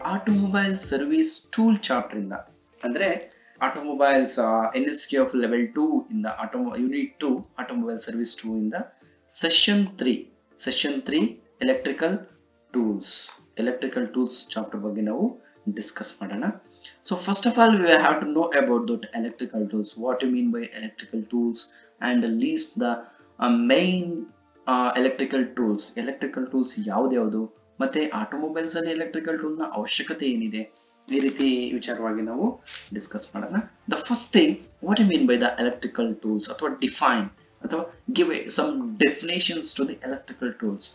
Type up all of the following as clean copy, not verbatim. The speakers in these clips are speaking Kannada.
ಆಟೋಮೊಬೈಲ್ ಸರ್ವಿಸ್ ಟೂಲ್ ಚಾಪ್ಟರ್ ಇಂದ ಅಂದ್ರೆ automobiles NSQ of level 2 in the unit 2 automobile service 2 in the session 3 electrical tools chapter ಬಗ್ಗೆ ನಾವು ಡಿಸ್ಕಸ್ ಮಾಡೋಣ. So first of all we have to know about the electrical tools, what you mean by electrical tools, and list the main electrical tools ಯಾವುದು ಮತ್ತೆ ಆಟೋಮೊಬೈಲ್ಸ್ ಅಲ್ಲಿ ಎಲೆಕ್ಟ್ರಿಕಲ್ ಟೂಲ್ ನ ಅವಶ್ಯಕತೆ ಏನಿದೆ ಈ ರೀತಿ ವಿಚಾರವಾಗಿ ನಾವು ಡಿಸ್ಕಸ್ ಮಾಡೋಣ. The first thing what you mean by the electrical tools ಅಥವಾ ಡಿಫೈನ್ ಅಥವಾ give some definitions to the electrical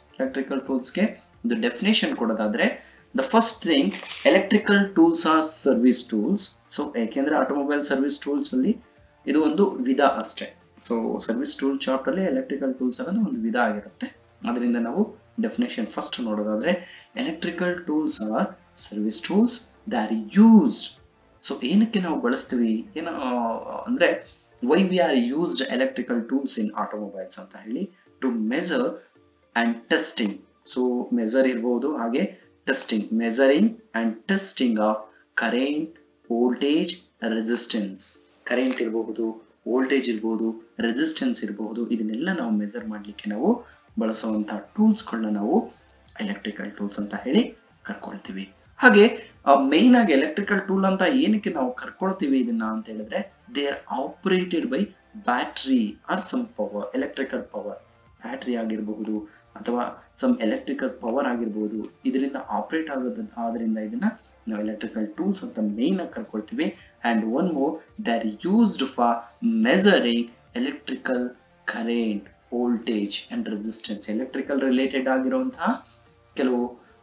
tools ಗೆ ಒಂದು ಡೆಫಿನೇಷನ್ ಕೊಡೋದಾದ್ರೆ the first thing electrical tools are service tools. So ಯಾಕೆಂದ್ರೆ ಆಟೋಮೊಬೈಲ್ ಸರ್ವಿಸ್ ಟೂಲ್ಸ್ ಅಲ್ಲಿ ಇದು ಒಂದು ವಿಧ ಅಷ್ಟೇ. ಸೊ ಸರ್ವಿಸ್ ಟೂಲ್ ಚಾಪ್ಟರ್ ಅಲ್ಲಿ ಎಲೆಕ್ಟ್ರಿಕಲ್ ಟೂಲ್ಸ್ ಅನ್ನೋದು ಒಂದು ವಿಧ ಆಗಿರುತ್ತೆ. ಅದರಿಂದ ನಾವು ಡೆಫಿನೇಷನ್ ಫಸ್ಟ್ ನೋಡೋದಾದ್ರೆ electrical tools are service tools that are used. So ಏನಕ್ಕೆ ನಾವು ಬಳಸ್ತೀವಿ ಏನೋ ಅಂದ್ರೆ why we are used electrical tools in automobiles ಅಂತ ಹೇಳಿ to measure and testing. So measure ಇರಬಹುದು ಹಾಗೆ testing, measuring and testing of current, voltage, resistance. Current ಇರಬಹುದು, ವೋಲ್ಟೇಜ್ ಇರಬಹುದು, ರೆಸಿಸ್ಟೆನ್ಸ್ ಇರಬಹುದು. ಇದನ್ನೆಲ್ಲ ನಾವು ಮೆಜರ್ ಮಾಡ್ಲಿಕ್ಕೆ ನಾವು ಬಳಸುವಂತಹ ಟೂಲ್ಸ್ಗಳನ್ನ ನಾವು ಎಲೆಕ್ಟ್ರಿಕಲ್ ಟೂಲ್ಸ್ ಅಂತ ಹೇಳಿ ಕರ್ಕೊಳ್ತೀವಿ. ಹಾಗೆ ಮೇನ್ ಆಗಿ ಎಲೆಕ್ಟ್ರಿಕಲ್ ಟೂಲ್ ಅಂತ ಏನಕ್ಕೆ ನಾವು ಕರ್ಕೊಳ್ತೀವಿ ಇದನ್ನ ಅಂತ ಹೇಳಿದ್ರೆ they are operated by battery or some power, electrical power, battery ಆಗಿರಬಹುದು ಅಥವಾ ಸಮ್ ಎಲೆಕ್ಟ್ರಿಕಲ್ ಪವರ್ ಆಗಿರಬಹುದು. ಇದರಿಂದ ಆಪರೇಟ್ ಆದ್ರಿಂದ ಇದನ್ನ ನಾವು ಎಲೆಕ್ಟ್ರಿಕಲ್ ಟೂಲ್ಸ್ ಅಂತ ಮೇನ್ ಆಗಿ ಕರ್ಕೊಳ್ತೀವಿ. And one more, they are used for measuring electrical current, voltage and resistance. Electrical related ಆಗಿರುವಂತಹ ಕೆಲವು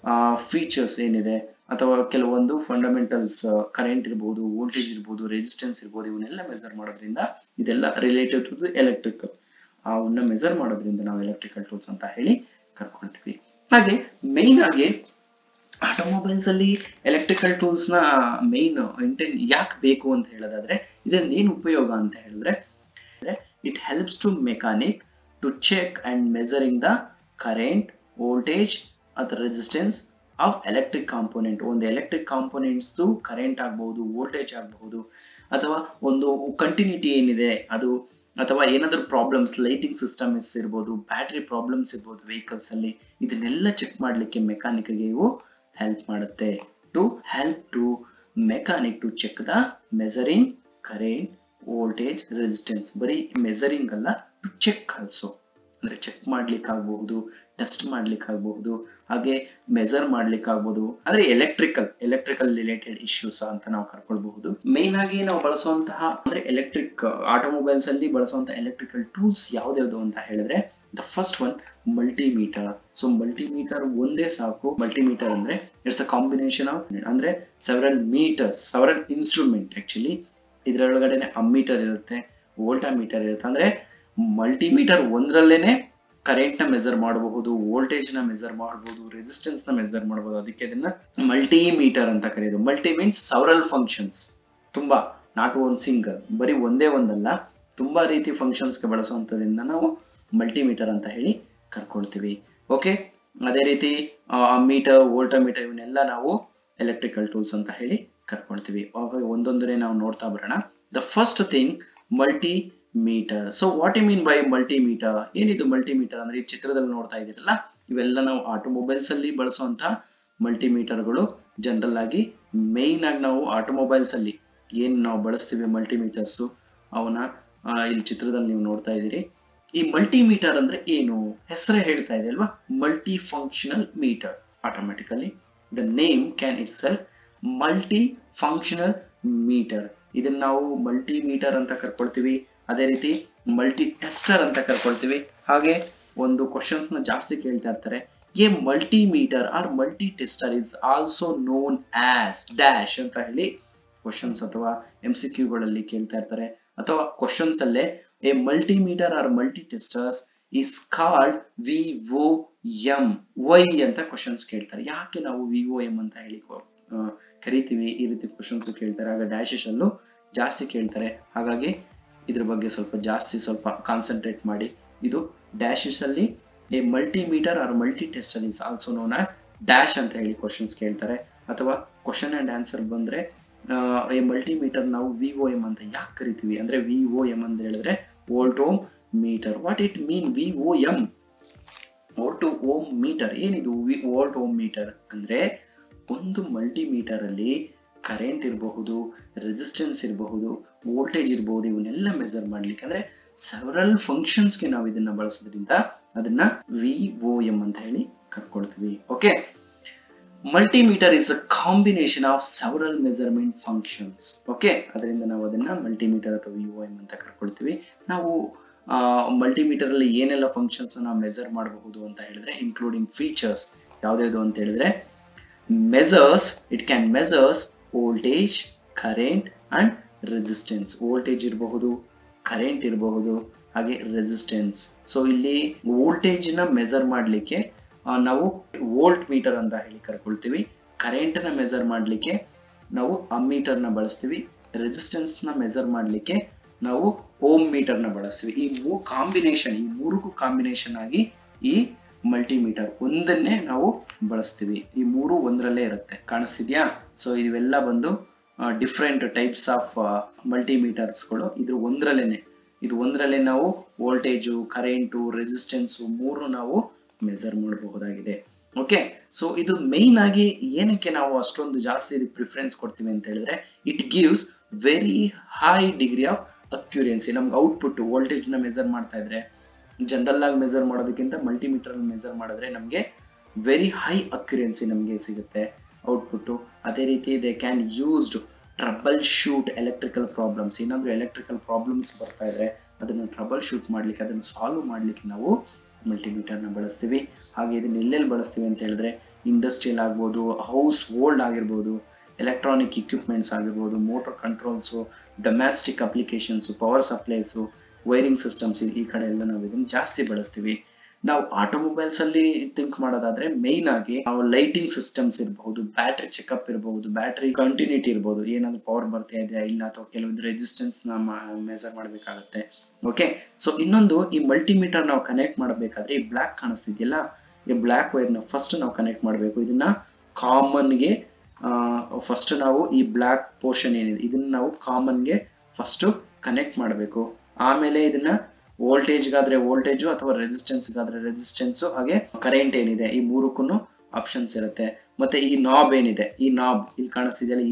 ಫೀಚರ್ಸ್ ಏನಿದೆ ಅಥವಾ ಕೆಲವೊಂದು ಫಂಡಮೆಂಟಲ್ಸ್, ಕರೆಂಟ್ ಇರಬಹುದು, ವೋಲ್ಟೇಜ್ ಇರಬಹುದು, ರೆಸಿಸ್ಟೆನ್ಸ್ ಇರಬಹುದು, ಇವನ್ನೆಲ್ಲ ಮೆಜರ್ ಮಾಡೋದ್ರಿಂದ ಇದೆಲ್ಲ ರಿಲೇಟೆಡ್ ಟು ಎಲೆಕ್ಟ್ರಿಕಲ್, ಅವನ್ನ ಮೆಜರ್ ಮಾಡೋದ್ರಿಂದ ನಾವು ಎಲೆಕ್ಟ್ರಿಕಲ್ ಟೂಲ್ಸ್ ಅಂತ ಹೇಳಿ ಕರ್ಕೊಳ್ತೀವಿ. ಹಾಗೆ ಮೇನ್ ಆಗಿ ಆಟೋಮೊಬೈಲ್ಸ್ ಅಲ್ಲಿ ಎಲೆಕ್ಟ್ರಿಕಲ್ ಟೂಲ್ಸ್ ನ ಮೇನ್ ಇಂಟೆನ್ ಯಾಕೆ ಬೇಕು ಅಂತ ಹೇಳೋದಾದ್ರೆ ಇದರಿಂದ ಏನು ಉಪಯೋಗ ಅಂತ ಹೇಳಿದ್ರೆ it helps to mechanic to check and measuring the current, voltage ಅಥವಾ ರೆಸಿಸ್ಟೆನ್ಸ್ ಆಫ್ ಎಲೆಕ್ಟ್ರಿಕ್ ಕಾಂಪೋನೆಂಟ್. ಒಂದು ಎಲೆಕ್ಟ್ರಿಕ್ ಕಾಂಪೋನೆಂಟ್ಸ್ ಕರೆಂಟ್ ಆಗಬಹುದು, ವೋಲ್ಟೇಜ್ ಆಗಬಹುದು, ಅಥವಾ ಒಂದು ಕಂಟಿನ್ಯೂಟಿ ಏನಿದೆ ಅದು, ಅಥವಾ ಏನಾದರೂ ಪ್ರಾಬ್ಲಮ್ಸ್, ಲೈಟಿಂಗ್ ಸಿಸ್ಟಮ್ಸ್ ಇರ್ಬೋದು, ಬ್ಯಾಟ್ರಿ ಪ್ರಾಬ್ಲಮ್ಸ್ ಇರ್ಬೋದು ವೆಹಿಕಲ್ಸ್ ಅಲ್ಲಿ, ಇದನ್ನೆಲ್ಲ ಚೆಕ್ ಮಾಡ್ಲಿಕ್ಕೆ ಮೆಕ್ಯಾನಿಕ್ಗೆ ಇವು ಹೆಲ್ಪ್ ಮಾಡುತ್ತೆ. To help to mechanic to check the measuring current, voltage, resistance. ಬರೀ ಮೆಜರಿಂಗ್ ಅಲ್ಲ, ಟು ಚೆಕ್ ಆಲ್ಸೋ, ಅಂದ್ರೆ ಚೆಕ್ ಮಾಡ್ಲಿಕ್ಕೆ ಆಗಬಹುದು, ಟೆಸ್ಟ್ ಮಾಡ್ಲಿಕ್ಕೆ ಆಗಬಹುದು, ಹಾಗೆ ಮೆಜರ್ ಮಾಡ್ಲಿಕ್ಕೆ ಆಗಬಹುದು. ಆದ್ರೆ ಎಲೆಕ್ಟ್ರಿಕಲ್ ರಿಲೇಟೆಡ್ ಇಶ್ಯೂಸ್ ಅಂತ ನಾವು ಕರ್ಕೊಳ್ಬಹುದು. ಮೇನ್ ಆಗಿ ನಾವು ಬಳಸುವಂತಹ ಅಂದ್ರೆ ಎಲೆಕ್ಟ್ರಿಕ್ ಆಟೋಮೊಬೈಲ್ಸ್ ಅಲ್ಲಿ ಬಳಸುವಂತಹ ಎಲೆಕ್ಟ್ರಿಕಲ್ ಟೂಲ್ಸ್ ಯಾವ್ದು ಅಂತ ಹೇಳಿದ್ರೆ the first one multimeter. So multimeter ಒಂದೇ ಸಾಕು. ಮಲ್ಟಿಮೀಟರ್ ಅಂದ್ರೆ ಇಟ್ಸ್ ಅ ಕಾಂಬಿನೇಷನ್ ಆಫ್ ಅಂದ್ರೆ ಸೆವರಲ್ ಇನ್ಸ್ಟ್ರೂಮೆಂಟ್. ಆಕ್ಚುಲಿ ಇದರೊಳಗಡೆನೆ ಅಮ್ಮೀಟರ್ ಇರುತ್ತೆ, ವೋಲ್ಟಾಮೀಟರ್ ಇರುತ್ತೆ. ಅಂದ್ರೆ ಮಲ್ಟಿಮೀಟರ್ ಒಂದ್ರಲ್ಲೇನೆ ಕರೆಂಟ್ ನ ಮೆಜರ್ ಮಾಡಬಹುದು, ವೋಲ್ಟೇಜ್ ನ ಮೆಜರ್ ಮಾಡಬಹುದು, ರೆಸಿಸ್ಟೆನ್ಸ್ ನ ಮೆಜರ್ ಮಾಡಬಹುದು. ಅದಕ್ಕೆ ಇದನ್ನ ಮಲ್ಟಿಮೀಟರ್ ಅಂತ ಕರೆಯೋದು. ಮಲ್ಟಿ ಮೀನ್ಸ್ ಸೆವರಲ್ ಫಂಕ್ಷನ್ಸ್, ತುಂಬಾ, ನಾಟ್ ಒನ್ ಸಿಂಗಲ್, ಬರೀ ಒಂದಲ್ಲ, ತುಂಬಾ ರೀತಿ ಫಂಕ್ಷನ್ಸ್ ಗೆ ಬಳಸುವಂತದ್ರಿಂದ ನಾವು ಮಲ್ಟಿಮೀಟರ್ ಅಂತ ಹೇಳಿ ಕರ್ಕೊಳ್ತೀವಿ. ಓಕೆ, ಅದೇ ರೀತಿ ಮೀಟರ್, ವೋಲ್ಟಾಮೀಟರ್ ಇವನ್ನೆಲ್ಲ ನಾವು ಎಲೆಕ್ಟ್ರಿಕಲ್ ಟೂಲ್ಸ್ ಅಂತ ಹೇಳಿ ಕರ್ಕೊಳ್ತೀವಿ. ಒಂದೊಂದನೇ ನಾವು ನೋಡ್ತಾ ಬರೋಣ. The first thing multimeter. So what you mean by multimeter? ಏನಿದು ಮಲ್ಟಿಮೀಟರ್ ಅಂದ್ರೆ ಈ ಚಿತ್ರದಲ್ಲಿ ನೋಡ್ತಾ ಇದ್ದೀರಲ್ಲ, ಇವೆಲ್ಲ ನಾವು ಆಟೋಮೊಬೈಲ್ಸ್ ಅಲ್ಲಿ ಬಳಸುವಂತಹ ಮಲ್ಟಿಮೀಟರ್ಗಳು. ಜನರಲ್ ಆಗಿ ಮೇನ್ ಆಗಿ ನಾವು ಆಟೋಮೊಬೈಲ್ಸ್ ಅಲ್ಲಿ ಏನ್ ನಾವು ಬಳಸ್ತೀವಿ ಮಲ್ಟಿಮೀಟರ್ಸ್, ಅವನ್ನ ಇಲ್ಲಿ ಚಿತ್ರದಲ್ಲಿ ನೀವು ನೋಡ್ತಾ ಇದ್ದೀರಿ. ಈ ಮಲ್ಟಿಮೀಟರ್ ಅಂದ್ರೆ ಏನು? ಹೆಸರೇ ಹೇಳ್ತಾ ಇದೆ ಅಲ್ವಾ, multi functional meter. Automatically the name can itself multi functional meter. ಇದನ್ನ ನಾವು ಮಲ್ಟಿಮೀಟರ್ ಅಂತ ಕರ್ಕೊಳ್ತೀವಿ. ಅದೇ ರೀತಿ ಮಲ್ಟಿ ಟೆಸ್ಟರ್ ಅಂತ ಕರ್ಕೊಳ್ತೀವಿ. ಹಾಗೆ ಒಂದು ಕ್ವಶನ್ಸ್ ನ ಜಾಸ್ತಿ ಕೇಳ್ತಾ ಇರ್ತಾರೆ, a multimeter or multi tester is also known as dash ಅಂತ ಹೇಳಿ ಕ್ವಶನ್ಸ್ ಅಥವಾ MCQ ಗಳಲ್ಲಿ ಕೇಳ್ತಾ ಇರ್ತಾರೆ. ಅಥವಾ ಕ್ವಶನ್ಸ್ ಅಲ್ಲೇ a multimeter or multi testers is called VOM why ಅಂತ ಕ್ವಶನ್ಸ್ ಕೇಳ್ತಾರೆ. ಯಾಕೆ ನಾವು VOM ಅಂತ ಹೇಳಿ ಕರಿತೀವಿ? ಈ ರೀತಿ ಕ್ವಶನ್ಸ್ ಕೇಳ್ತಾರೆ. ಆಗ ಡ್ಯಾಶಸ್ ಅಲ್ಲೂ ಜಾಸ್ತಿ ಕೇಳ್ತಾರೆ. ಹಾಗಾಗಿ ಇದ್ರ ಬಗ್ಗೆ ಸ್ವಲ್ಪ ಕಾನ್ಸಂಟ್ರೇಟ್ ಮಾಡಿ. ಇದು ಡ್ಯಾಶಸ್ ಅಲ್ಲಿ a multimeter or multi tester is also known as dash ಅಂತ ಹೇಳಿ ಕ್ವಶನ್ಸ್ ಕೇಳ್ತಾರೆ. ಅಥವಾ ಕ್ವಶನ್ ಅಂಡ್ ಆನ್ಸರ್ ಬಂದ್ರೆ ಈ ಮಲ್ಟಿಮೀಟರ್ ನಾವು VOM ಅಂತ ಯಾಕೆ ಕರಿತೀವಿ ಅಂದ್ರೆ VOM ಅಂತ ಹೇಳಿದ್ರೆ volt ohm meter. What it mean VOM? Volt ohm meter ಏನಿದು? ವೋಲ್ಟ್ ಓಮ್ ಮೀಟರ್ ಅಂದ್ರೆ ಒಂದು ಮಲ್ಟಿಮೀಟರ್ ಅಲ್ಲಿ ಕರೆಂಟ್ ಇರಬಹುದು, ರೆಸಿಸ್ಟೆನ್ಸ್ ಇರಬಹುದು, ವೋಲ್ಟೇಜ್ ಇರಬಹುದು, ಇವನ್ನೆಲ್ಲ ಮೆಜರ್ ಮಾಡ್ಲಿಕ್ಕೆ ಅಂದ್ರೆ ಸೆವರಲ್ ಫಂಕ್ಷನ್ಸ್ಗೆ ನಾವು ಇದನ್ನ ಬಳಸೋದ್ರಿಂದ ಅದನ್ನ VOM ಅಂತ ಹೇಳಿ ಕರ್ಕೊಳ್ತೀವಿ. Okay, multimeter is a combination of several measurement functions. Okay, ಅದರಿಂದ ನಾವು ಅದನ್ನ ಮಲ್ಟಿಮೀಟರ್ ಅಥವಾ VOM ಅಂತ ಕರ್ಕೊಳ್ತೀವಿ. ನಾವು ಮಲ್ಟಿಮೀಟರ್ ಅಲ್ಲಿ ಏನೆಲ್ಲ ಫಂಕ್ಷನ್ಸ್ ನಾವು ಮೆಜರ್ ಮಾಡಬಹುದು ಅಂತ ಹೇಳಿದ್ರೆ ಇನ್ಕ್ಲೂಡಿಂಗ್ ಫೀಚರ್ಸ್ ಯಾವ್ದು ಅಂತ ಹೇಳಿದ್ರೆ measures, it can measures voltage, current and resistance. Voltage ಇರಬಹುದು, ಕರೆಂಟ್ ಇರಬಹುದು, ಹಾಗೆ ರೆಸಿಸ್ಟೆನ್ಸ್. ಸೊ ಇಲ್ಲಿ ವೋಲ್ಟೇಜ್ ನ ಮೆಜರ್ ಮಾಡ್ಲಿಕ್ಕೆ ನಾವು ವೋಲ್ಟ್ ಮೀಟರ್ ಅಂತ ಹೇಳಿ ಕರ್ಕೊಳ್ತೀವಿ. ಕರೆಂಟ್ ನ ಮೆಜರ್ ಮಾಡ್ಲಿಕ್ಕೆ ನಾವು ಅಮ್ಮೀಟರ್ ನ ಬಳಸ್ತೀವಿ. ರೆಸಿಸ್ಟೆನ್ಸ್ ನ ಮೆಜರ್ ಮಾಡ್ಲಿಕ್ಕೆ ನಾವು ಓಮ್ ಮೀಟರ್ ನ ಬಳಸ್ತೀವಿ. ಈ ಮೂರಕ್ಕೂ ಕಾಂಬಿನೇಷನ್ ಆಗಿ ಈ ಮಲ್ಟಿಮೀಟರ್ ಒಂದನ್ನೇ ನಾವು ಬಳಸ್ತೀವಿ. ಈ ಮೂರು ಒಂದರಲ್ಲೇ ಇರುತ್ತೆ, ಕಾಣಿಸ್ತಿದ್ಯಾ? ಸೊ ಇವೆಲ್ಲ ಬಂದು ಡಿಫ್ರೆಂಟ್ ಟೈಪ್ಸ್ ಆಫ್ ಮಲ್ಟಿಮೀಟರ್ಸ್ಗಳು. ಇದು ಒಂದರಲ್ಲೇ ನಾವು ವೋಲ್ಟೇಜು, ಕರೆಂಟು, ರೆಸಿಸ್ಟೆನ್ಸು ಮೂರು ನಾವು ಮೆಜರ್ ಮಾಡಬಹುದಾಗಿದೆ. ಓಕೆ, ಸೊ ಇದು ಮೇನ್ ಆಗಿ ಏನಕ್ಕೆ ನಾವು ಅಷ್ಟೊಂದು ಜಾಸ್ತಿ ಇದಕ್ಕೆ ಪ್ರಿಫರೆನ್ಸ್ ಕೊಡ್ತೀವಿ ಅಂತ ಹೇಳಿದ್ರೆ it gives very high degree of accuracy. ನಮ್ಗೆ ಔಟ್ಪುಟ್ ವೋಲ್ಟೇಜ್ ನ ಮೆಜರ್ ಮಾಡ್ತಾ ಇದ್ರೆ ಜನರಲ್ ಆಗಿ ಮೆಜರ್ ಮಾಡೋದಕ್ಕಿಂತ ಮಲ್ಟಿಮೀಟರ್ ಮೆಜರ್ ಮಾಡಿದ್ರೆ ನಮಗೆ ವೆರಿ ಹೈ ಅಕ್ಯುರೆನ್ಸಿ ನಮಗೆ ಸಿಗುತ್ತೆ ಔಟ್ಪುಟ್. ಅದೇ ರೀತಿ they can used troubleshoot electrical problems. ಏನಾದ್ರು ಎಲೆಕ್ಟ್ರಿಕಲ್ ಪ್ರಾಬ್ಲಮ್ಸ್ ಬರ್ತಾ ಇದ್ರೆ ಅದನ್ನ ಟ್ರಬಲ್ ಶೂಟ್ ಮಾಡ್ಲಿಕ್ಕೆ, ಅದನ್ನ ಸಾಲ್ವ್ ಮಾಡ್ಲಿಕ್ಕೆ ನಾವು ಮಲ್ಟಿಮೀಟರ್ ನ ಬಳಸ್ತೀವಿ. ಹಾಗೆ ಇದನ್ನ ಎಲ್ಲೆಲ್ಲಿ ಬಳಸ್ತೀವಿ ಅಂತ ಹೇಳಿದ್ರೆ ಇಂಡಸ್ಟ್ರಿಯಲ್ ಆಗ್ಬೋದು, ಹೌಸ್ ಹೋಲ್ಡ್ ಆಗಿರ್ಬೋದು, ಎಲೆಕ್ಟ್ರಾನಿಕ್ ಇಕ್ವಿಪ್ಮೆಂಟ್ಸ್ ಆಗಿರ್ಬೋದು, motor controls, domestic applications, power supplies, wiring systems, ಈ ಕಡೆ ಎಲ್ಲ ನಾವು ಇದನ್ನ ಜಾಸ್ತಿ ಬಳಸ್ತೀವಿ. ನಾವು ಆಟೋಮೊಬೈಲ್ಸ್ ಅಲ್ಲಿ ಥಿಂಕ್ ಮಾಡೋದಾದ್ರೆ ಮೈನ್ ಆಗಿ ನಾವು ಲೈಟಿಂಗ್ ಸಿಸ್ಟಮ್ಸ್ ಇರಬಹುದು, ಬ್ಯಾಟ್ರಿ ಚೆಕ್ಅಪ್ ಇರಬಹುದು, ಬ್ಯಾಟ್ರಿ ಕಂಟಿನ್ಯೂಟಿ ಇರಬಹುದು, ಏನಾದ್ರು ಪವರ್ ಬರ್ತಾ ಇದೆಯಾ ಇಲ್ಲ, ಅಥವಾ ಕೆಲವೊಂದು ರೆಸಿಸ್ಟೆನ್ಸ್ ನ ಮೆಜರ್ ಮಾಡಬೇಕಾಗುತ್ತೆ. ಓಕೆ, ಸೊ ಇನ್ನೊಂದು ಈ ಮಲ್ಟಿಮೀಟರ್ ನಾವು ಕನೆಕ್ಟ್ ಮಾಡಬೇಕಾದ್ರೆ ಈ ಬ್ಲಾಕ್ ಕಾಣಿಸ್ತಿದೆಯಲ್ಲ, ಈ ಬ್ಲಾಕ್ ವೈರ್ ನ ಫಸ್ಟ್ ನಾವು ಕನೆಕ್ಟ್ ಮಾಡಬೇಕು. ಇದನ್ನ ಕಾಮನ್ ಗೆ ಫಸ್ಟ್ ನಾವು ಈ ಬ್ಲಾಕ್ ಪೋರ್ಷನ್ ಏನಿದೆ ಇದನ್ನ ನಾವು ಕಾಮನ್ ಗೆ ಫಸ್ಟ್ ಕನೆಕ್ಟ್ ಮಾಡಬೇಕು. ಆಮೇಲೆ ಇದನ್ನ ವೋಲ್ಟೇಜ್ ಗಾದ್ರೆ ವೋಲ್ಟೇಜ್ ಅಥವಾ ರೆಸಿಸ್ಟೆನ್ಸ್ ಗಾದ್ರೆ ರೆಸಿಸ್ಟೆನ್ಸ್, ಹಾಗೆ ಕರೆಂಟ್ ಏನಿದೆ ಈ ಮೂರಕ್ಕೂ ಆಪ್ಷನ್ಸ್ ಇರುತ್ತೆ. ಮತ್ತೆ ಈ ನಾಬ್ ಏನಿದೆ, ಈ ನಾಬ್ ಇಲ್ಲಿ ಕಾಣಿಸ್ತಿದೆಯಲ್ಲ,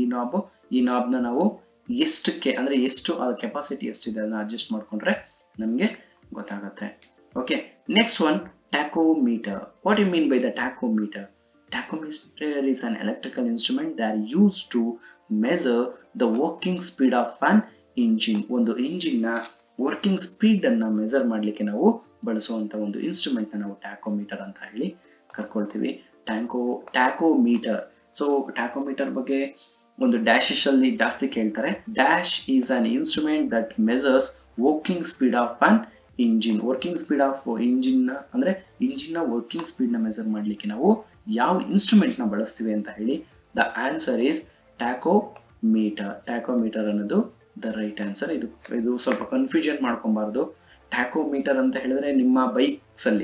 ಈ ನಾಬ್ ನ ನಾವು ಎಷ್ಟಕ್ಕೆ ಅಂದ್ರೆ ಎಷ್ಟು ಕೆಪಾಸಿಟಿ ಎಷ್ಟಿದೆ ಅದನ್ನ ಅಡ್ಜಸ್ಟ್ ಮಾಡ್ಕೊಂಡ್ರೆ ನಮ್ಗೆ ಗೊತ್ತಾಗುತ್ತೆ. Okay, next one tachometer. What you mean by the tachometer? Tachometer is an electrical instrument that are used to measure the working speed of an engine. ಒಂದು ಇಂಜಿನ್ ನ ವರ್ಕಿಂಗ್ ಸ್ಪೀಡ್ ಅನ್ನ ಮೆಜರ್ ಮಾಡ್ಲಿಕ್ಕೆ ನಾವು ಬಳಸುವಂತ ಒಂದು ಇನ್ಸ್ಟ್ರೂಮೆಂಟ್ ನ ನಾವು ಟ್ಯಾಕೋಮೀಟರ್ ಅಂತ ಹೇಳಿ ಕರ್ಕೊಳ್ತೀವಿ. ಟ್ಯಾಕೋಮೀಟರ್. ಸೊ ಟ್ಯಾಕೋಮೀಟರ್ ಬಗ್ಗೆ ಒಂದು ಡ್ಯಾಶಸ್ ಅಲ್ಲಿ ಜಾಸ್ತಿ ಕೇಳ್ತಾರೆ. Dash is an instrument that measures working speed of an engine. Working speed of engine ಅಂದ್ರೆ ಇಂಜಿನ್ ನ ವರ್ಕಿಂಗ್ ಸ್ಪೀಡ್ ನ ಮೆಜರ್ ಮಾಡ್ಲಿಕ್ಕೆ ನಾವು ಯಾವ ಇನ್ಸ್ಟ್ರೂಮೆಂಟ್ ನ ಬಳಸ್ತೀವಿ ಅಂತ ಹೇಳಿ the answer is tachometer. Tachometer ಅನ್ನೋದು ದ ರೈಟ್ ಆನ್ಸರ್. ಇದು ಸ್ವಲ್ಪ ಕನ್ಫ್ಯೂಷನ್ ಮಾಡ್ಕೊಬಾರ್ದು. ಟ್ಯಾಕೋಮೀಟರ್ ಅಂತ ಹೇಳಿದ್ರೆ ನಿಮ್ಮ ಬೈಕ್ಸ್ ಅಲ್ಲಿ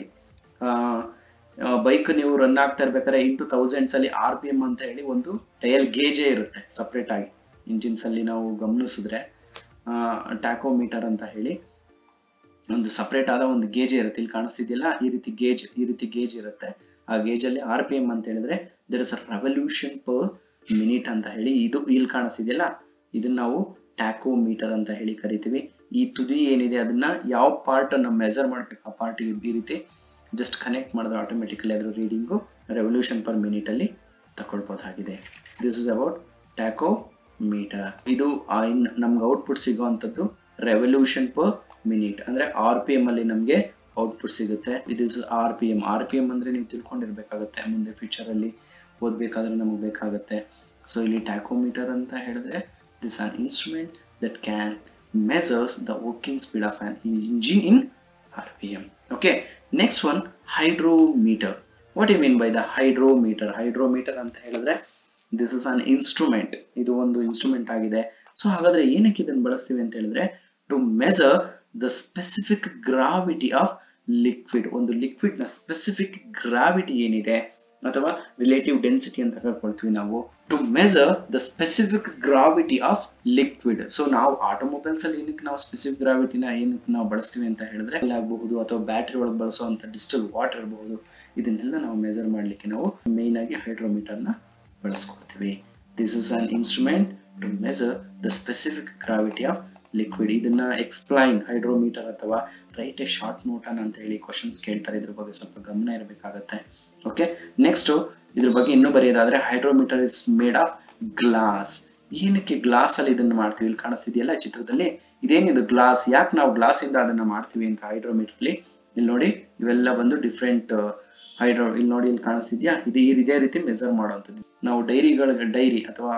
ಬೈಕ್ ನೀವು ರನ್ ಆಗ್ತಾ ಇರ್ಬೇಕಾದ್ರೆ 1000s ಅಲ್ಲಿ RPM ಅಂತ ಹೇಳಿ ಒಂದು ಟೈಲ್ ಗೇಜೇ ಇರುತ್ತೆ ಸಪ್ರೇಟ್ ಆಗಿ. ಇಂಜಿನ್ಸ್ ಅಲ್ಲಿ ನಾವು ಗಮನಿಸಿದ್ರೆ ಟ್ಯಾಕೋಮೀಟರ್ ಅಂತ ಹೇಳಿ ಒಂದು ಸಪ್ರೇಟ್ ಆದ ಒಂದು ಗೇಜ್ ಇರುತ್ತೆ. ಇಲ್ಲಿ ಕಾಣಿಸ್ತಿದೆಯಲ್ಲ, ಈ ರೀತಿ ಗೇಜ್ ಇರುತ್ತೆ. ಆ ಗೇಜ್ ಅಲ್ಲಿ RPM ಅಂತ ಹೇಳಿದ್ರೆ there is a revolution per minute ಅಂತ ಹೇಳಿ. ಇದು ಇಲ್ಲಿ ಕಾಣಿಸ್ತಿದೆಯಲ್ಲ, ಇದನ್ನ ನಾವು ಟ್ಯಾಕೋಮೀಟರ್ ಅಂತ ಹೇಳಿ ಕರಿತೀವಿ. ಈ ತುದಿ ಏನಿದೆ ಅದನ್ನ ಯಾವ ಪಾರ್ಟ್ ಅನ್ನ ಮೆಜರ್ ಮಾಡ್ಬೇಕು ಆ ಪಾರ್ಟ್ ಈ ರೀತಿ ಜಸ್ಟ್ ಕನೆಕ್ಟ್ ಮಾಡಿದ್ರೆ ಆಟೋಮೆಟಿಕಲಿ ಅದರ ರೀಡಿಂಗು ರೆವಲ್ಯೂಷನ್ ಪರ್ ಮಿನಿಟ್ ಅಲ್ಲಿ ತಗೊಳ್ಬಹುದಾಗಿದೆ. This is about tachometer. ಇದು ನಮ್ಗೆ ಔಟ್ಪುಟ್ ಸಿಗುವಂತದ್ದು ರೆವಲ್ಯೂಷನ್ ಪರ್ ಮಿನಿಟ್ ಅಂದ್ರೆ RPM ಅಲ್ಲಿ ನಮ್ಗೆ ಔಟ್ಪುಟ್ ಸಿಗುತ್ತೆ. ಇಟ್ ಇಸ್ RPM ಅಂದ್ರೆ ನೀವು ತಿಳ್ಕೊಂಡಿರ್ಬೇಕಾಗತ್ತೆ, ಮುಂದೆ ಫ್ಯೂಚರ್ ಅಲ್ಲಿ ಓದ್ಬೇಕಾದ್ರೆ ನಮಗೆ ಬೇಕಾಗುತ್ತೆ. ಸೊ ಇಲ್ಲಿ ಟ್ಯಾಕೋಮೀಟರ್ ಅಂತ ಹೇಳಿದ್ರೆ this are instrument that can measures the working speed of an engine in RPM. Okay, next one, hydrometer. What do you mean by the hydrometer? Hydrometer ಅಂತ ಹೇಳಿದ್ರೆ this is an instrument. ಇದು ಒಂದು ಇನ್ಸ್ಟ್ರೂಮೆಂಟ್ ಆಗಿದೆ. ಸೊ ಹಾಗಾದ್ರೆ ಏನಕ್ಕೆ ಇದನ್ನು ಬಳಸ್ತೀವಿ ಅಂತ ಹೇಳಿದ್ರೆ to measure the specific gravity of liquid. ಒಂದು ಲಿಕ್ವಿಡ್ ನ ಸ್ಪೆಸಿಫಿಕ್ ಗ್ರಾವಿಟಿ ಏನಿದೆ ಅಥವಾ ರಿಲೇಟಿವ್ ಡೆನ್ಸಿಟಿ ಅಂತ ಕರ್ಕೊಳ್ತೀವಿ ನಾವು. To measure the specific gravity of liquid. So ನಾವು ಆಟೋಮೊಬೈಲ್ಸ್ ಅಲ್ಲಿ ಏನಕ್ಕೆ ನಾವು ಸ್ಪೆಸಿಫಿಕ್ ಗ್ರಾವಿಟಿನ ಏನಕ್ಕೆ ನಾವು ಬಳಸ್ತೀವಿ ಅಂತ ಹೇಳಿದ್ರೆ ಆಗಬಹುದು, ಅಥವಾ ಬ್ಯಾಟ್ರಿ ಒಳಗೆ ಬಳಸುವಂತ ಡಿಸ್ಟಿಲ್ ವಾಟರ್ ಇರಬಹುದು, ಇದನ್ನೆಲ್ಲ ನಾವು ಮೆಜರ್ ಮಾಡ್ಲಿಕ್ಕೆ ನಾವು ಮೇನ್ ಆಗಿ ಹೈಡ್ರೋಮೀಟರ್ ನ ಬಳಸ್ಕೊಳ್ತೀವಿ. This is an instrument to measure the specific gravity of liquid. ಇದನ್ನ ಎಕ್ಸ್ಪ್ಲೈನ್ ಹೈಡ್ರೋಮೀಟರ್ ಅಥವಾ ರೈಟ್ ಎ ಶಾರ್ಟ್ ನೋಟ್ ಅಂತ ಹೇಳಿ ಕ್ವಶನ್ಸ್ ಕೇಳ್ತಾರೆ. ಇದ್ರ ಬಗ್ಗೆ ಸ್ವಲ್ಪ ಗಮನ ಇರಬೇಕಾಗತ್ತೆ. ಓಕೆ, ನೆಕ್ಸ್ಟ್ ಇದ್ರ ಬಗ್ಗೆ ಇನ್ನೂ ಬರೆಯೋದಾದ್ರೆ hydrometer is made of glass. ಏನಕ್ಕೆ ಗ್ಲಾಸ್ ಅಲ್ಲಿ ಇದನ್ನ ಮಾಡ್ತೀವಿ? ಇಲ್ಲಿ ಕಾಣಿಸ್ತಿದೆಯಲ್ಲ ಚಿತ್ರದಲ್ಲಿ, ಇದೇನಿದು ಗ್ಲಾಸ್? ಯಾಕೆ ನಾವು ಗ್ಲಾಸ್ ಇಂದ ಅದನ್ನ ಮಾಡ್ತೀವಿ ಅಂತ ಹೈಡ್ರೋಮೀಟರ್ ಅಲ್ಲಿ? ಇಲ್ಲಿ ನೋಡಿ, ಇವೆಲ್ಲ ಬಂದು ಡಿಫ್ರೆಂಟ್ ಇಲ್ಲಿ ನೋಡಿ, ಇಲ್ಲಿ ಕಾಣಿಸ್ತಿದ್ಯಾ? ಇದೇ ರೀತಿ ಮೆಜರ್ ಮಾಡುವಂಥದ್ದು. ನಾವು ಡೈರಿ ಅಥವಾ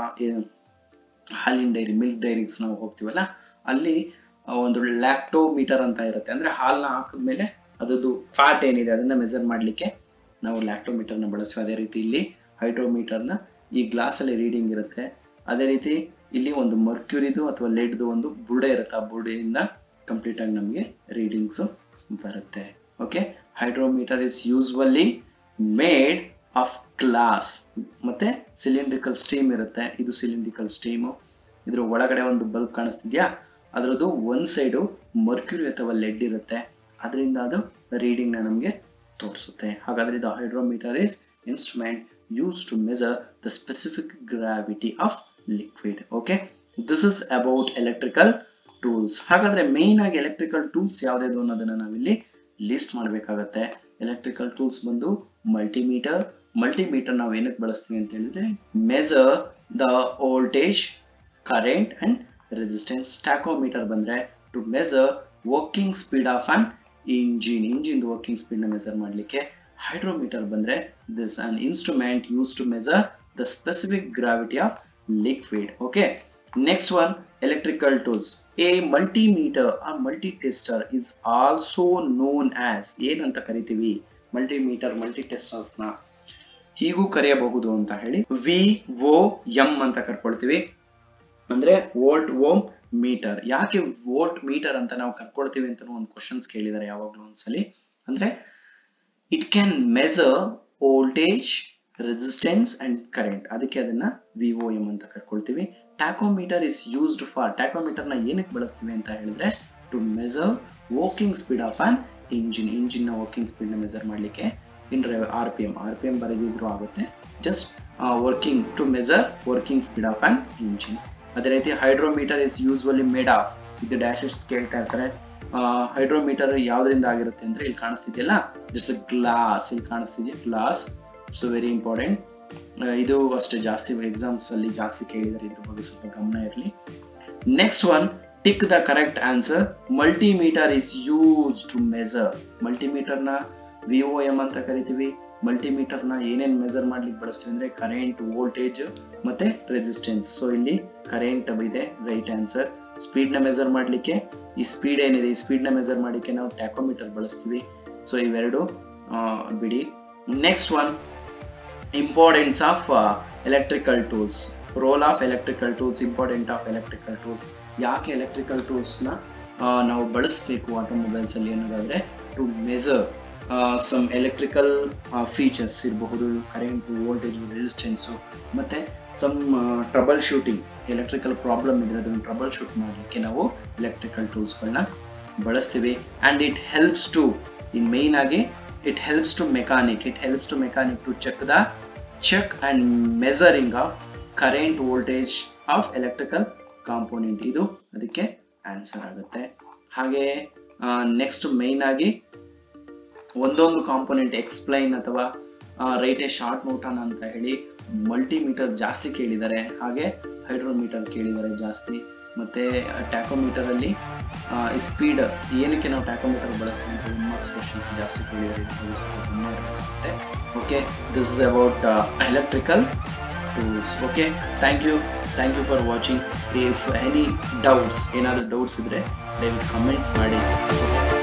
ಹಾಲಿನ ಡೈರಿ, ಮಿಲ್ಕ್ ಡೈರೀಸ್ ನಾವು ಹೋಗ್ತೀವಲ್ಲ, ಅಲ್ಲಿ ಒಂದು ಲ್ಯಾಕ್ಟೋಮೀಟರ್ ಅಂತ ಇರುತ್ತೆ. ಅಂದ್ರೆ ಹಾಲ್ನ ಹಾಕಿದ್ಮೇಲೆ ಅದರದ್ದು ಫ್ಯಾಟ್ ಏನಿದೆ ಅದನ್ನ ಮೆಜರ್ ಮಾಡ್ಲಿಕ್ಕೆ ನಾವು ಲ್ಯಾಕ್ಟೋಮೀಟರ್ ನ ಬಳಸ್ತೀವಿ. ಅದೇ ರೀತಿ ಇಲ್ಲಿ ಹೈಡ್ರೋಮೀಟರ್ ನ ಈ ಗ್ಲಾಸ್ ಅಲ್ಲಿ ರೀಡಿಂಗ್ ಇರುತ್ತೆ. ಅದೇ ರೀತಿ ಇಲ್ಲಿ ಒಂದು ಮರ್ಕ್ಯೂರಿದು ಅಥವಾ ಲೆಡ್ದು ಒಂದು ಬುಡೆ ಇರುತ್ತೆ. ಆ ಬುಡೆಯಿಂದ ಕಂಪ್ಲೀಟ್ ಆಗಿ ನಮಗೆ ರೀಡಿಂಗ್ಸ್ ಬರುತ್ತೆ. Okay, hydrometer is usually made of glass. ಮತ್ತೆ ಸಿಲಿಂಡ್ರಿಕಲ್ ಸ್ಟೀಮ್ ಇರುತ್ತೆ. ಇದು ಸಿಲಿಂಡ್ರಿಕಲ್ ಸ್ಟೀಮು. ಇದ್ರ ಒಳಗಡೆ ಒಂದು ಬಲ್ಬ್ ಕಾಣಿಸ್ತಿದ್ಯಾ? ಅದರದ್ದು ಒಂದ್ ಸೈಡು ಮರ್ಕ್ಯೂರಿ ಅಥವಾ ಲೆಡ್ ಇರುತ್ತೆ. ಅದರಿಂದ ಅದು ರೀಡಿಂಗ್ ನ ನಮಗೆ ತೋರಿಸುತ್ತೆ. ಹಾಗಾದ್ರೆ ಇದು hydrometer is instrument use to measure the specific gravity of liquid. Okay, this is about electrical tools. ಹಾಗಾದ್ರೆ ಮೇನ್ ಆಗಿ ಎಲೆಕ್ಟ್ರಿಕಲ್ ಟೂಲ್ಸ್ ಯಾವ್ದು ಅನ್ನೋದನ್ನ ನಾವಿಲ್ಲಿ ಲಿಸ್ಟ್ ಮಾಡಬೇಕಾಗತ್ತೆ. ಎಲೆಕ್ಟ್ರಿಕಲ್ ಟೂಲ್ಸ್ ಬಂದು ಮಲ್ಟಿಮೀಟರ್. ಮಲ್ಟಿಮೀಟರ್ ನಾವು ಏನಕ್ಕೆ ಬಳಸ್ತೀವಿ ಅಂತ ಹೇಳಿದ್ರೆ measure the voltage, current and resistance. Tachometer ಬಂದ್ರೆ to measure working speed of an engine working speed ನ ಮೆಜರ್ ಮಾಡ್ಲಿಕ್ಕೆ. ಹೈಡ್ರೋಮೀಟರ್ ಬಂದ್ರೆ this an instrument use to measure the specific gravity of liquid. Okay, next one electrical tools. A multimeter or multi tester is also known as, ಏನಂತ ಕರಿತೀವಿ? ಮಲ್ಟಿಮೀಟರ್, ಮಲ್ಟಿ ಟೆಸ್ಟರ್ಸ್ ನ ಹೀಗೂ ಕರೆಯಬಹುದು ಅಂತ ಹೇಳಿ VOM ಅಂತ ಕರ್ಕೊಳ್ತೀವಿ. ಅಂದ್ರೆ ವೋಲ್ಟ್ ಓಮ್ ಮೀಟರ್. ಯಾಕೆ ವೋಲ್ಟ್ ಮೀಟರ್ ಅಂತ ನಾವು ಕರ್ಕೊಳ್ತೀವಿ ಅಂತ ಒಂದು ಕ್ವಶನ್ಸ್ ಕೇಳಿದ್ದಾರೆ ಯಾವಾಗ್ಲೂ ಒಂದ್ಸಲಿ. ಅಂದ್ರೆ it can measure voltage, resistance and current. ಅದಕ್ಕೆ ಅದನ್ನ VOM ಅಂತ ಕರ್ಕೊಳ್ತೀವಿ. Tachometer is used for, tachometer ನ ಏನಕ್ಕೆ ಬಳಸ್ತೀವಿ ಅಂತ ಹೇಳಿದ್ರೆ to measure working speed of an engine ನ ವರ್ಕಿಂಗ್ ಸ್ಪೀಡ್ ನ ಮೆಜರ್ ಮಾಡ್ಲಿಕ್ಕೆ. ಇನ್ RPM ಬರೆದಿದ್ರು ಆಗುತ್ತೆ. Just working to measure working speed of an engine. ಅದೇ ರೀತಿ hydrometer is usually made of, ಇದು ಡ್ಯಾಶಸ್ ಕೇಳ್ತಾ ಇರ್ತಾರೆ. ಹೈಡ್ರೋಮೀಟರ್ ಯಾವ್ದ್ರಿಂದ ಆಗಿರುತ್ತೆ ಅಂದ್ರೆ ಇಲ್ಲಿ ಕಾಣಿಸ್ತಿದೆಯಲ್ಲ, ದಿಸ್ ಗ್ಲಾಸ್. ಇಲ್ಲಿ ಕಾಣಿಸ್ತಿದೆಯಾ ಗ್ಲಾಸ್? So very important. ಇದು ಅಷ್ಟೇ ಜಾಸ್ತಿ ಎಕ್ಸಾಮ್ಸ್ ಅಲ್ಲಿ ಜಾಸ್ತಿ ಕೇಳಿದರೆ, ಇದ್ರ ಬಗ್ಗೆ ಸ್ವಲ್ಪ ಗಮನ ಇರಲಿ. Next one, tick the correct answer. Multimeter is use to measure. Multimeter ನ VOM ಅಂತ ಕರಿತೀವಿ. ಮಲ್ಟಿಮೀಟರ್ ನ ಏನೇನ್ ಮೆಜರ್ ಮಾಡ್ಲಿಕ್ಕೆ ಬಳಸ್ತೀವಿ ಅಂದ್ರೆ ಕರೆಂಟ್, ವೋಲ್ಟೇಜ್ ಮತ್ತೆ ರೆಸಿಸ್ಟೆನ್ಸ್. ಸೊ ಇಲ್ಲಿ ಕರೆಂಟ್ ಇದೆ, ರೈಟ್ ಆನ್ಸರ್. ಸ್ಪೀಡ್ ನ ಮೆಜರ್ ಮಾಡ್ಲಿಕ್ಕೆ, ಈ ಸ್ಪೀಡ್ ಏನಿದೆ ಈ ಸ್ಪೀಡ್ ನ ಮೆಜರ್ ಮಾಡ್ಲಿಕ್ಕೆ ನಾವು ಟ್ಯಾಕೋಮೀಟರ್ ಬಳಸ್ತೀವಿ. ಸೊ ಇವೆರಡು ಬಿಡಿ. Next one, importance of electrical tools. Role of electrical tools, important of electrical tools. ಯಾಕೆ ಎಲೆಕ್ಟ್ರಿಕಲ್ ಟೂಲ್ಸ್ ನ ನಾವು ಬಳಸಬೇಕು ಆಟೋಮೊಬೈಲ್ಸ್ ಅಲ್ಲಿ ಅನ್ನೋದಾದ್ರೆ to measure some electrical features ಇರಬಹುದು, ಕರೆಂಟ್, ವೋಲ್ಟೇಜ್, ರೆಸಿಸ್ಟೆನ್ಸ್, ಮತ್ತೆ some troubleshooting. Electrical problem ಇದ್ರೆ ಅದನ್ನು ಟ್ರಬಲ್ ಶೂಟ್ ಮಾಡಲಿಕ್ಕೆ ನಾವು ಎಲೆಕ್ಟ್ರಿಕಲ್ ಟೂಲ್ಸ್ಗಳನ್ನ ಬಳಸ್ತೀವಿ. And it helps to, in main ಆಗಿ it helps to mechanic to check and measuring of current voltage of electrical component. ಇದು ಅದಕ್ಕೆ ಆನ್ಸರ್ ಆಗುತ್ತೆ. ಹಾಗೆ ನೆಕ್ಸ್ಟ್ ಮೇನ್ ಆಗಿ ಒಂದೊಂದು ಕಾಂಪೋನೆಂಟ್ ಎಕ್ಸ್ಪ್ಲೈನ್ ಅಥವಾ ರೈಟ್ ಎ ಶಾರ್ಟ್ ನೋಟ್ ಅಂತ ಹೇಳಿ ಮಲ್ಟಿಮೀಟರ್ ಜಾಸ್ತಿ ಕೇಳಿದ್ದಾರೆ, ಹಾಗೆ ಹೈಡ್ರೋಮೀಟರ್ ಕೇಳಿದ್ದಾರೆ ಜಾಸ್ತಿ. ಮತ್ತೆ ಟ್ಯಾಕೋಮೀಟರ್ ಅಲ್ಲಿ ಸ್ಪೀಡ್ ಏನಕ್ಕೆ ನಾವು ಟ್ಯಾಕೋಮೀಟರ್ ಬಳಸ್ತೀವಿ ಅಂತ ಮಾರ್ಕ್ಸ್ ಕ್ವಶನ್ಸ್ ಜಾಸ್ತಿ ಕೇಳಿದ್ದಾರೆ. Okay, this is about electrical tools. Okay, thank you for watching. If any doubts, ಏನಾದರೂ ಡೌಟ್ಸ್ ಇದ್ರೆ ದಯವಿಟ್ಟು ಕಮೆಂಟ್ಸ್ ಮಾಡಿ.